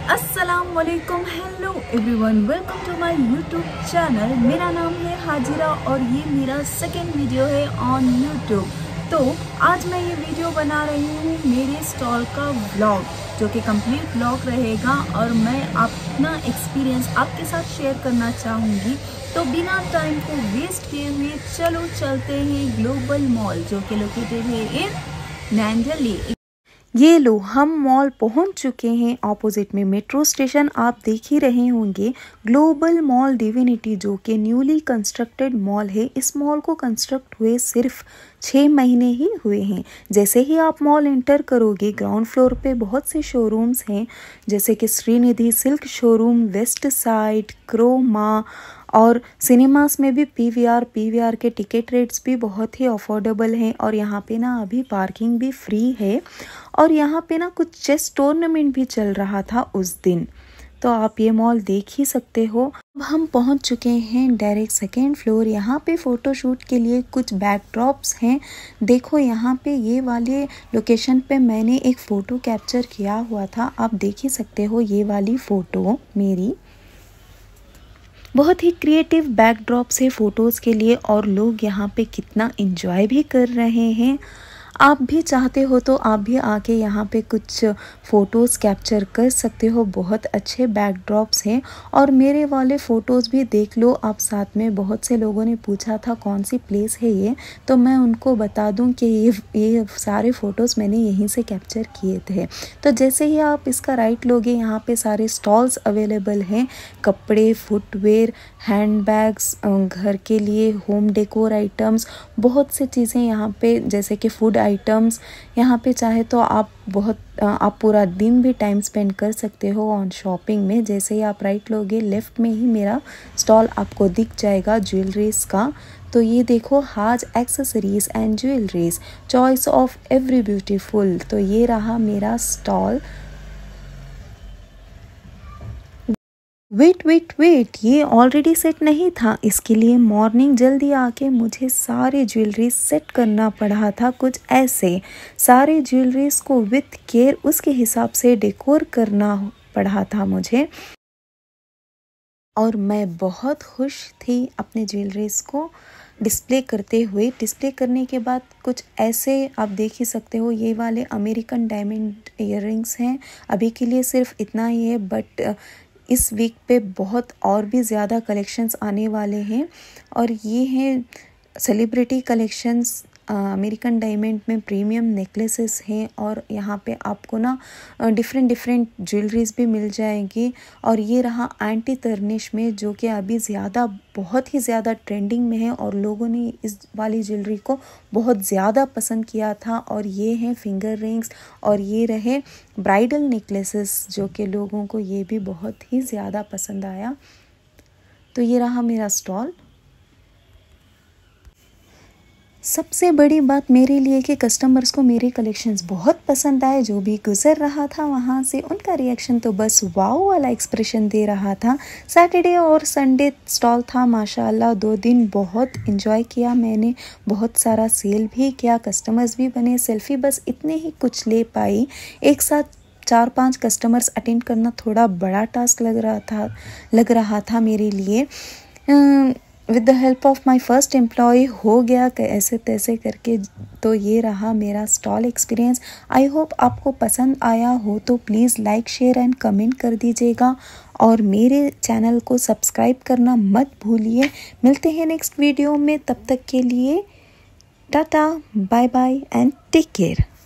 अस्सलाम वालेकुम, hello everyone, welcome to my YouTube channel. मेरा नाम है हाजिरा और ये मेरा सेकेंड वीडियो है ऑन यूट्यूब। तो आज मैं ये वीडियो बना रही हूँ मेरे स्टॉल का व्लॉग, जो कि कंप्लीट व्लॉग रहेगा और मैं अपना एक्सपीरियंस आपके साथ शेयर करना चाहूँगी। तो बिना टाइम को वेस्ट किए हुए चलो चलते हैं ग्लोबल मॉल, जो कि लोकेटेड है इन नैंडली। ये लो, हम मॉल पहुंच चुके हैं। ऑपोजिट में मेट्रो स्टेशन आप देख ही रहे होंगे, ग्लोबल मॉल डिविनिटी, जो कि न्यूली कंस्ट्रक्टेड मॉल है। इस मॉल को कंस्ट्रक्ट हुए सिर्फ 6 महीने ही हुए हैं। जैसे ही आप मॉल इंटर करोगे, ग्राउंड फ्लोर पे बहुत से शोरूम्स हैं, जैसे कि Srinidhi silk showroom, West Side, Croma, और सिनेमास में भी पीवीआर के टिकट रेट्स भी बहुत ही अफोर्डेबल हैं। और यहाँ पे ना अभी पार्किंग भी फ्री है और यहाँ पे ना कुछ चेस टूर्नामेंट भी चल रहा था उस दिन, तो आप ये मॉल देख ही सकते हो। अब हम पहुँच चुके हैं डायरेक्ट सेकेंड फ्लोर। यहाँ पे फ़ोटोशूट के लिए कुछ बैकड्रॉप्स हैं। देखो यहाँ पे ये वाले लोकेशन पे मैंने एक फ़ोटो कैप्चर किया हुआ था, आप देख ही सकते हो ये वाली फ़ोटो मेरी। बहुत ही क्रिएटिव बैकड्रॉप से फ़ोटोज़ के लिए, और लोग यहाँ पे कितना एंजॉय भी कर रहे हैं। आप भी चाहते हो तो आप भी आके यहाँ पे कुछ फ़ोटोज़ कैप्चर कर सकते हो। बहुत अच्छे बैकड्रॉप्स हैं और मेरे वाले फ़ोटोज़ भी देख लो आप साथ में। बहुत से लोगों ने पूछा था कौन सी प्लेस है ये, तो मैं उनको बता दूं कि ये सारे फ़ोटोज़ मैंने यहीं से कैप्चर किए थे। तो जैसे ही आप इसका राइट लोगे, यहाँ पे सारे स्टॉल्स अवेलेबल हैं, कपड़े, फुटवेयर, हैंड बैग्स, घर के लिए होम डेकोर आइटम्स, बहुत से चीज़ें यहाँ पे, जैसे कि फूड आइटम्स। यहाँ पे चाहे तो आप पूरा दिन भी टाइम स्पेंड कर सकते हो ऑन शॉपिंग में। जैसे ही आप राइट लोगे, लेफ़्ट में ही मेरा स्टॉल आपको दिख जाएगा ज्वेलरीज का। तो ये देखो, हाज accessories and jewelleries, choice of every beautiful. तो ये रहा मेरा स्टॉल। वेट, ये ऑलरेडी सेट नहीं था। इसके लिए मॉर्निंग जल्दी आके मुझे सारे ज्वेलरी सेट करना पड़ा था। कुछ ऐसे सारे ज्वेलरीज को विथ केयर उसके हिसाब से डेकोर करना पड़ा था मुझे, और मैं बहुत खुश थी अपने ज्वेलरीज को डिस्प्ले करते हुए। डिस्प्ले करने के बाद कुछ ऐसे आप देख ही सकते हो, ये वाले अमेरिकन डायमंड ईयररिंग्स हैं। अभी के लिए सिर्फ इतना ही है, बट इस वीक पे बहुत और भी ज़्यादा कलेक्शंस आने वाले हैं। और ये हैं सेलिब्रिटी कलेक्शंस, अमेरिकन डायमंड में प्रीमियम नेकलेसेस हैं। और यहाँ पे आपको ना डिफरेंट ज्वेलरीज भी मिल जाएंगी। और ये रहा एंटी तरनिश में, जो कि अभी बहुत ही ज़्यादा ट्रेंडिंग में है और लोगों ने इस वाली ज्वेलरी को बहुत ज़्यादा पसंद किया था। और ये हैं फिंगर रिंग्स, और ये रहे ब्राइडल नेकलेसेस, जो कि लोगों को ये भी बहुत ही ज़्यादा पसंद आया। तो ये रहा मेरा स्टॉल। सबसे बड़ी बात मेरे लिए कि कस्टमर्स को मेरे कलेक्शंस बहुत पसंद आए। जो भी गुजर रहा था वहाँ से, उनका रिएक्शन तो बस वाओ वाला एक्सप्रेशन दे रहा था। सैटरडे और संडे स्टॉल था, माशाल्लाह 2 दिन बहुत एंजॉय किया मैंने। बहुत सारा सेल भी किया, कस्टमर्स भी बने। सेल्फी बस इतने ही कुछ ले पाई। एक साथ 4-5 कस्टमर्स अटेंड करना थोड़ा बड़ा टास्क लग रहा था मेरे लिए। With the help of my first employ हो गया ऐसे तैसे करके। तो ये रहा मेरा स्टॉल एक्सपीरियंस। आई होप आपको पसंद आया हो, तो please like, share and comment कर दीजिएगा और मेरे चैनल को सब्सक्राइब करना मत भूलिए। मिलते हैं नेक्स्ट वीडियो में, तब तक के लिए tata, bye bye and take care.